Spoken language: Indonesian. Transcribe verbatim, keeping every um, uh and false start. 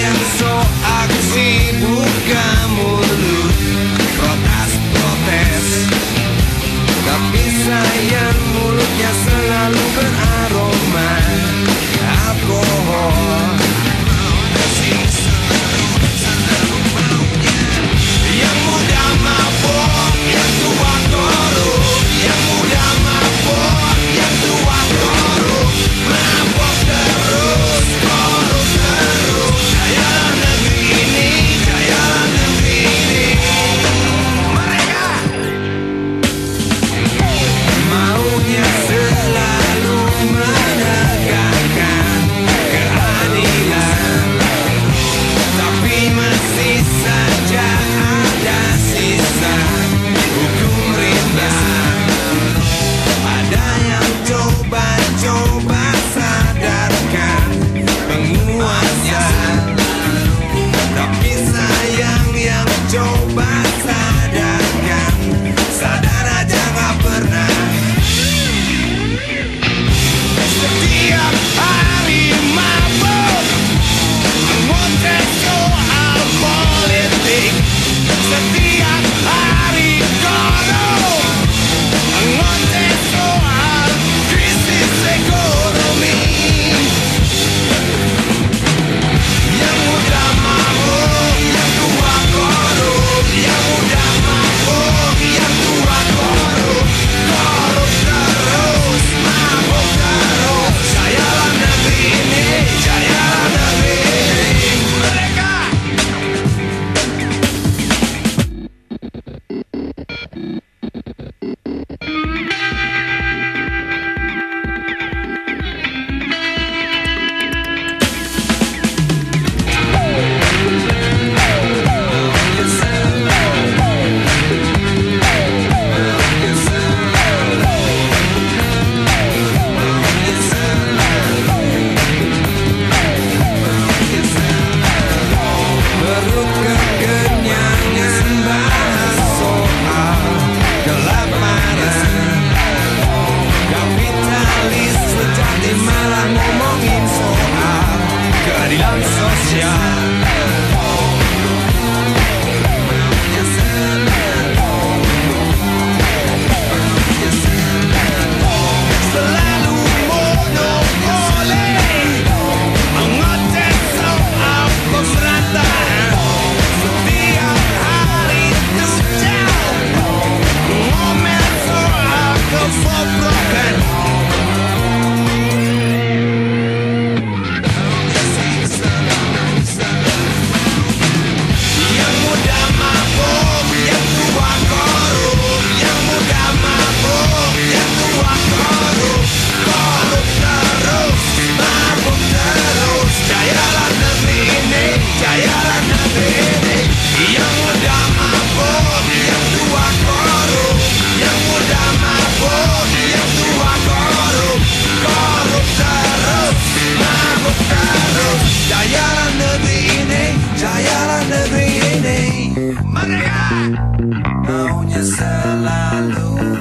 yang sok aksi bukan mulut protes-protes, tapi sayang mulutnya selalu beraroma alkohol. Yang muda mabok, yang tua korup. Yang muda mabok, yang tua korup. Mabok terus, korup terus. Jayalah negeri ini, jayalah negeri ini. Mereka maunya selalu menegakkan keadilan, tapi masih saja ada sisa hukum rimba. Ada yang coba-coba sadarkan penguasa, tapi sayang yang coba sadarkan sadar aja gak pernah. Setiap hari mabuk ngoceh soal politik, setiap hari korup ngoceh soal krisis ekonomi. Yang muda mabuk, yang tua korup. Yang muda mabuk, yang tua korup. Korup terus, mabuk terus. Jayalah negeri ini, jayalah negeri ini. Mereka perut kekenyangan, bahas soal kelaparan. Kapitalis sejati malah ngomongin soal keadilan sosial. Selalu monopoli ngoceh soal pemerintahan. Setiap hari terjauh ngomel soal kebobrokan. Yang muda mabuk, yang tua korup. Yang muda mabuk, yang tua korup. Korup terus, mabuk terus. Jayalah negeri ini, jayalah negeri ini. Yang muda mabuk, yang tua korup. Yang muda mabuk, yang tua korup. Korup terus, mabuk terus. Jayalah negeri ini, jayalah negeri ini. Mereka maunya selalu